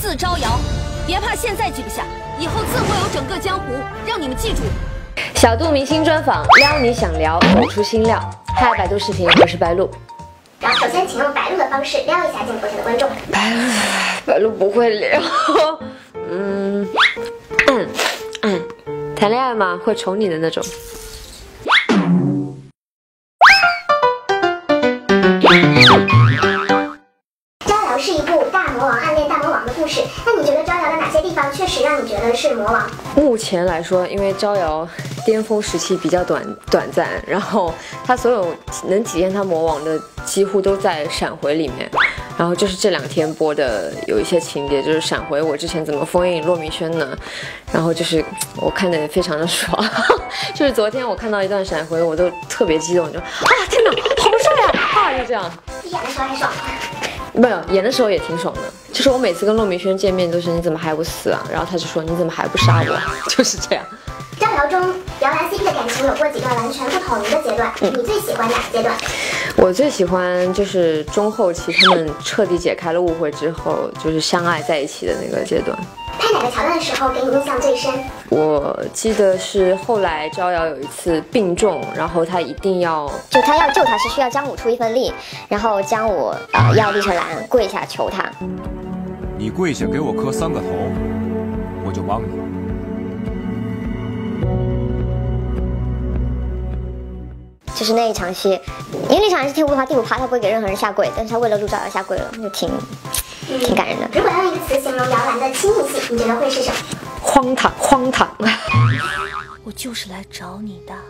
字招摇，别怕现在记不下，以后自会有整个江湖让你们记住。 小度明星专访，撩你想聊，抖出新料。嗨，百度视频，我是白鹿。 然后首先，请用白鹿的方式撩一下镜头前的观众。 白鹿不会撩。谈恋爱嘛，会宠你的那种。 招摇是一部大魔王暗恋大魔王的故事，那你觉得招摇的哪些地方确实让你觉得是魔王？ 目前来说，因为招摇巅峰时期比较短暂，然后他所有能体现他魔王的几乎都在闪回里面。然后就是这2天播的有一些情节，就是闪回我之前怎么封印骆明轩呢？然后就是我看的也非常的爽，就是昨天我看到一段闪回，我都特别激动，就天哪，好帅呀！就这样。 演的时候还爽吗？ 没有，演的时候也挺爽的。就是我每次跟骆明轩见面都是你怎么还不死啊？然后他就说你怎么还不杀我？就是这样。 招摇中，摇篮 CP 的感情有过几个完全不同的阶段，你最喜欢哪个阶段？ 我最喜欢就是中后期他们彻底解开了误会之后，就是相爱在一起的那个阶段。 拍哪个桥段的时候给你印象最深？ 我记得是后来招摇有一次病重，然后他一定要他要救他是需要姜武出一份力，然后姜武要厉成兰跪下求他， 你跪下给我磕3个头，我就帮你。 就是那一场戏，因为那场戏天无法地不怕，他不会给任何人下跪，但是他为了陆招摇下跪了，就挺感人的。 如果要用一个词形容摇篮的亲密戏，你觉得会是什么？ 荒唐。 我就是来找你的。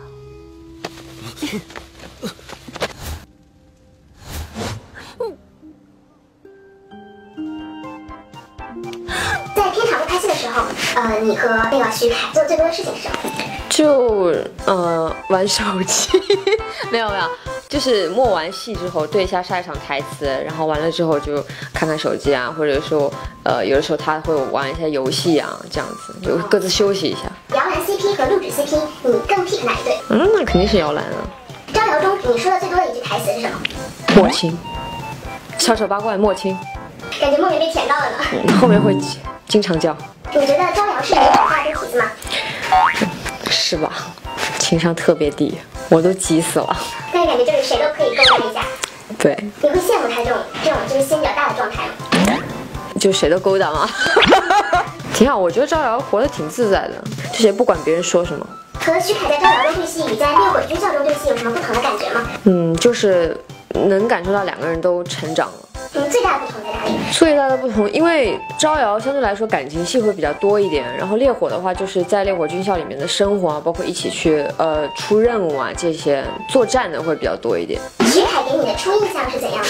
在片场部拍戏的时候，你和那个徐凯做最多的事情是什么？ 就玩手机，没有，就是默完戏之后对一下下一场台词，然后完了之后就看看手机啊，或者说有的时候他会玩一下游戏啊，这样子就各自休息一下。 摇篮 CP 和陆芷 CP， 你更 pick 哪一对？ 那肯定是摇篮啊。 招摇中你说的最多的一句台词是什么？ 莫亲，小丑八怪莫亲。 感觉莫名被舔到了呢。 后面会经常叫。 你觉得招摇是一个好大的体子吗？ 是吧？情商特别低，我都急死了。 但是感觉就是谁都可以勾搭一下。对。你会羡慕他这种就是心比较大的状态吗？ 就谁都勾搭吗？挺好，我觉得招摇活得挺自在的，就是也不管别人说什么。 和徐凯在招摇中对戏与在烈火军校中对戏有什么不同的感觉吗？ 就是能感受到2个人都成长了。 最大的不同在哪里？ 最大的不同，因为招摇相对来说感情戏会比较多一点，然后烈火的话就是在烈火军校里面的生活啊，包括一起去出任务啊，这些作战的会比较多一点。 徐凯给你的初印象是怎样的？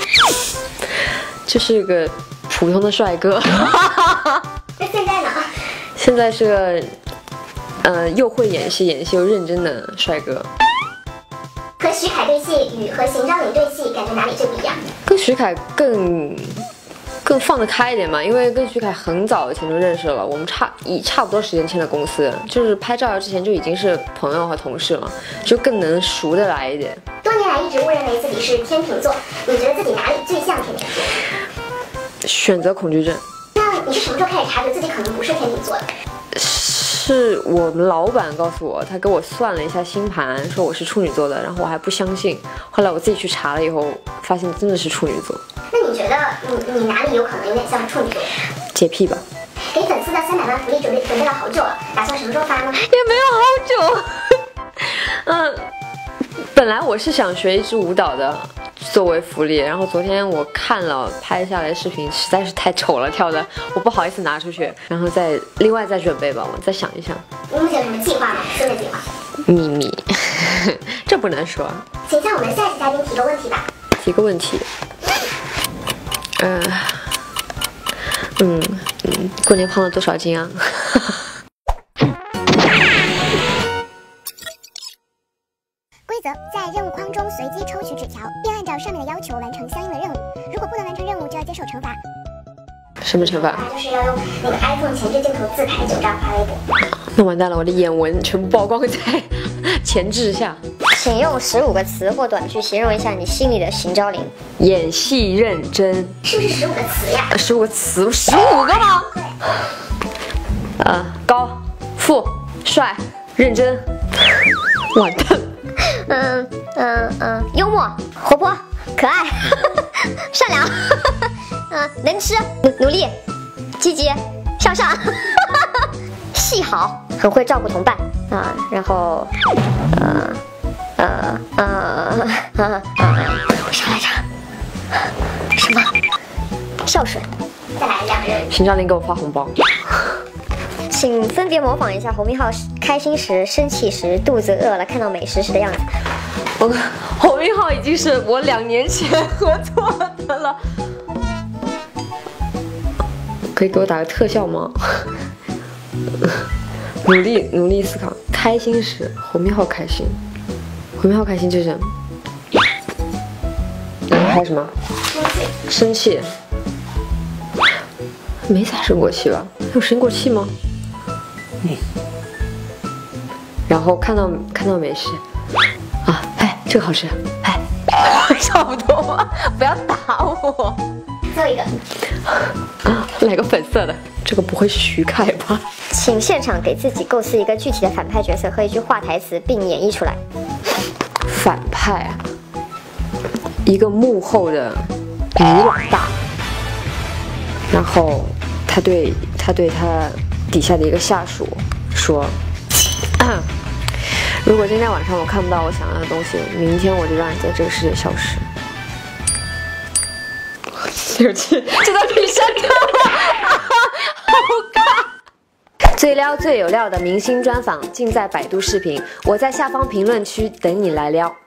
就是个普通的帅哥。 那现在呢？ 现在是个又会演戏又认真的帅哥。 和徐凯对戏与和邢昭林对戏，感觉哪里最不一样？ 跟徐凯更放得开一点嘛，因为跟徐凯很早以前就认识了，我们差不多时间签了公司，就是拍招摇之前就已经是朋友和同事了，就更能熟得来一点。 多年来一直误认为自己是天秤座，你觉得自己哪里最像天秤座？ 选择恐惧症。 那你是什么时候开始察觉自己可能不是天秤座的？ 是我们老板告诉我，他给我算了一下星盘，说我是处女座的，然后我还不相信，后来我自己去查了以后，发现真的是处女座。 那你觉得你哪里有可能有点像处女座？ 洁癖吧。 给粉丝的300万福利准备了好久了，打算什么时候发呢？ 也没有好久。本来我是想学一支舞蹈的作为福利，然后昨天我看了拍下来的视频，实在是太丑了，跳的我不好意思拿出去，然后另外再准备吧，我再想一想。 你目前有什么计划吗？新的计划？ 秘密，这不能说。 请向我们下一期嘉宾提个问题吧。 提个问题。过年胖了多少斤啊？ 规则：在任务框中随机抽取纸条，并按照上面的要求完成相应的任务。如果不能完成任务，就要接受惩罚。 什么惩罚？ 就是要用那个 iPhone 前置镜头自拍9张发微博。 那完蛋了，我的眼纹全部曝光在前置下。 请用15个词或短句形容一下你心里的邢昭林。 演戏认真， 是不是15个词呀 ？15个词，15个吗？高、富、帅、认真，完蛋。 幽默、活泼、可爱、善良，能吃、努力、积极、向上，戏好，很会照顾同伴啊，然后啥来着？什么？孝顺。再来2人。 邢昭林给我发红包。 请分别模仿一下侯明昊开心时、生气时、肚子饿了看到美食时的样子。 侯明昊已经是我2年前合作的了，可以给我打个特效吗？努力思考。开心时，侯明昊开心，侯明昊开心就是，然后还有什么？生气。没啥生过气吧？有生过气吗？然后看到美食，哎，这个好吃，哎，差不多吧，不要打我。 最后一个， 来个粉色的，这个不会是徐凯吧？ 请现场给自己构思一个具体的反派角色和一句话台词，并演绎出来。 反派啊，一个幕后的女老大，然后他对他底下的一个下属说，如果今天晚上我看不到我想要的东西，明天我就让你在这个世界消失。对不起，这段可以删掉吗？好尬。最撩最有料的明星专访尽在百度视频，我在下方评论区等你来撩。